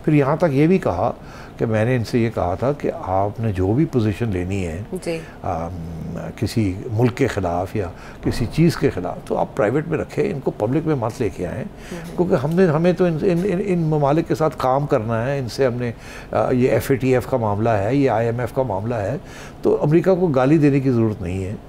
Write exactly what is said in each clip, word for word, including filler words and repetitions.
फिर यहाँ तक ये भी कहा कि मैंने इनसे ये कहा था कि आपने जो भी पोजीशन लेनी है आ, किसी मुल्क के ख़िलाफ़ या किसी चीज़ के ख़िलाफ़, तो आप प्राइवेट में रखें, इनको पब्लिक में मत लेके आएँ, क्योंकि हमने हमें तो इन इन इन, इन ममालिक के साथ काम करना है। इनसे हमने आ, ये एफ ए टी एफ का मामला है, ये आई एम एफ का मामला है, तो अमेरिका को गाली देने की ज़रूरत नहीं है।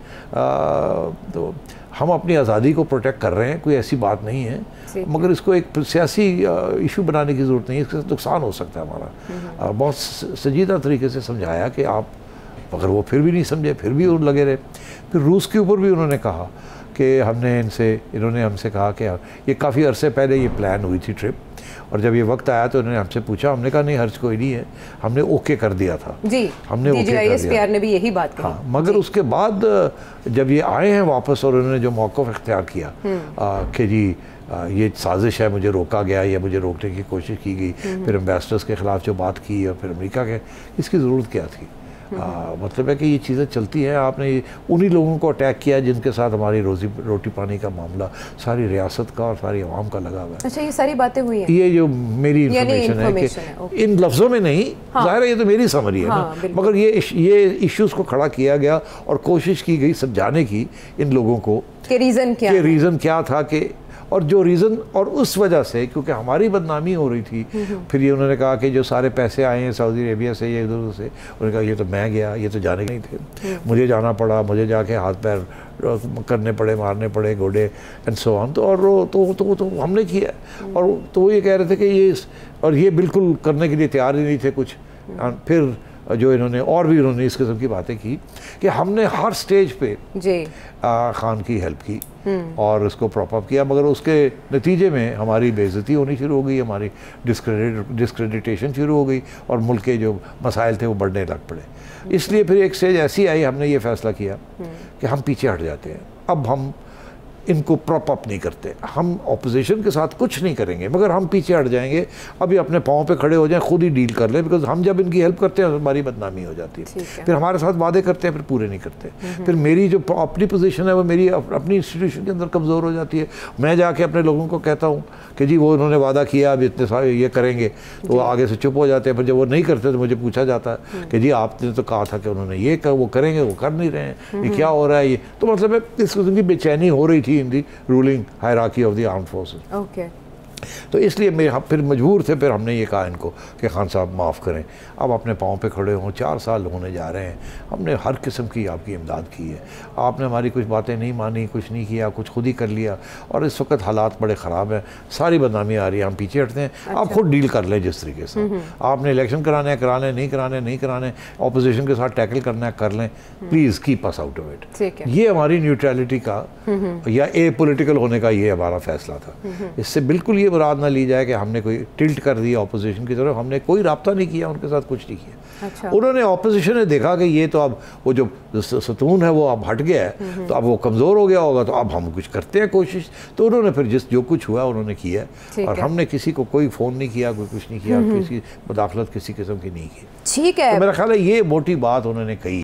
आ, तो हम अपनी आज़ादी को प्रोटेक्ट कर रहे हैं, कोई ऐसी बात नहीं है, मगर इसको एक सियासी इशू बनाने की ज़रूरत नहीं है, इसके नुकसान हो सकता है हमारा। बहुत संजीदा तरीके से समझाया कि आप, अगर वो फिर भी नहीं समझे, फिर भी उन लगे रहे। फिर रूस के ऊपर भी उन्होंने कहा कि हमने इनसे इन्होंने हमसे कहा कि ये काफ़ी अरसे पहले ये प्लान हुई थी ट्रिप, और जब ये वक्त आया तो उन्होंने हमसे पूछा, हमने कहा नहीं हर्ज कोई नहीं है, हमने ओके कर दिया था जी, हमने ओके कर दिया, ने भी यही बात कही। हाँ, मगर उसके बाद जब ये आए हैं वापस और उन्होंने जो मौक़िफ़ इख्तियार किया कि जी आ, ये साजिश है, मुझे रोका गया या मुझे रोकने की कोशिश की गई, फिर एम्बेसडर्स के ख़िलाफ़ जो बात की और फिर अमेरिका के, इसकी ज़रूरत क्या थी? आ, मतलब है कि ये चीज़ें चलती हैं। आपने उन्हीं लोगों को अटैक किया जिनके साथ हमारी रोजी रोटी पानी का मामला सारी रियासत का और सारी आवाम का लगा हुआ है। अच्छा, ये सारी बातें हुई हैं? ये जो मेरी इंफॉर्मेशन है कि इन लफ्ज़ों में नहीं, हाँ, ज़ाहिर है ये तो मेरी समरी है, हाँ, ना, मगर ये ये इश्यूज़ को खड़ा किया गया और कोशिश की गई समझाने की इन लोगों को कि रीज़न क्या कि रीज़न क्या था, कि और जो रीज़न, और उस वजह से क्योंकि हमारी बदनामी हो रही थी, फिर ये उन्होंने कहा कि जो सारे पैसे आए हैं सऊदी अरेबिया से, ये इधर से, उन्होंने कहा ये तो मैं गया, ये तो जाने के नहीं थे, मुझे जाना पड़ा, मुझे जाके हाथ पैर करने पड़े, मारने पड़े, घोड़े एंड सो ऑन। तो और तो, तो, तो हमने किया, और तो वो ये कह रहे थे कि ये, और ये बिल्कुल करने के लिए तैयार ही नहीं थे कुछ। फिर जो इन्होंने और भी उन्होंने इस किस्म की बातें की कि हमने हर स्टेज पे जी आ, खान की हेल्प की और उसको प्रॉप अप किया, मगर उसके नतीजे में हमारी बेइज्जती होनी शुरू हो गई, हमारी डिस्क्रेडिट डिस्क्रेडिटेशन शुरू हो गई और मुल्क के जो मसाइल थे वो बढ़ने लग पड़े। इसलिए फिर एक स्टेज ऐसी आई, हमने ये फैसला किया कि हम पीछे हट जाते हैं, अब हम इनको प्रॉप अप नहीं करते, हम ऑपोजिशन के साथ कुछ नहीं करेंगे, मगर हम पीछे हट जाएंगे, अभी अपने पाँव पे खड़े हो जाएं, खुद ही डील कर लें, बिकॉज हम जब इनकी हेल्प करते हैं हमारी बदनामी हो जाती है, है। फिर हमारे साथ वादे करते हैं, फिर पूरे नहीं करते, फिर मेरी जो अपनी पोजीशन है वो मेरी अपनी इंस्टीट्यूशन के अंदर कमज़ोर हो जाती है। मैं जाके अपने लोगों को कहता हूँ कि जी वो उन्होंने वादा किया, अब इतने सारे ये करेंगे, तो वो आगे से चुप हो जाते हैं, फिर जब वो नहीं करते तो मुझे पूछा जाता है कि जी आपने तो कहा था कि उन्होंने ये कर, वो करेंगे, वो कर नहीं रहे हैं, ये क्या हो रहा है? ये तो मतलब है इस किस्म की बेचैनी हो रही थी in the ruling hierarchy of the armed forces. Okay, तो इसलिए मैं फिर मजबूर थे, फिर हमने ये कहा इनको कि खान साहब माफ़ करें, अब अपने पाँव पे खड़े हों, चार साल होने जा रहे हैं, हमने हर किस्म की आपकी इमदाद की है, आपने हमारी कुछ बातें नहीं मानी, कुछ नहीं किया, कुछ खुद ही कर लिया, और इस वक्त हालात बड़े ख़राब हैं, सारी बदनामी आ रही है, हम पीछे हटते हैं। अच्छा। आप खुद डील कर लें जिस तरीके से आपने इलेक्शन कराने हैं कराने, नहीं कराने नहीं कराने, अपोजिशन के साथ टैकल करना है कर लें, please keep us out of it. ये हमारी न्यूट्रलिटी का या ए पोलिटिकल होने का ये हमारा फैसला था। इससे बिल्कुल ये मुराद ली जाए कि हमने कोई टिल्ट कर दिया ऑपोजिशन की तरफ, हमने कोई राब्ता नहीं किया उनके साथ, कुछ नहीं किया। अच्छा। उन्होंने ऑपोजिशन ने देखा कि ये तो अब वो जो सतून है वो अब हट गया है, तो अब वो कमज़ोर हो गया होगा, तो अब हम कुछ करते हैं कोशिश, तो उन्होंने फिर जिस जो कुछ हुआ उन्होंने किया, और हमने किसी को कोई फ़ोन नहीं किया, कोई कुछ नहीं किया, किसी मुदाखलत किसी किस्म की नहीं की। ठीक है, तो मेरा ख्याल है ये मोटी बात उन्होंने कही।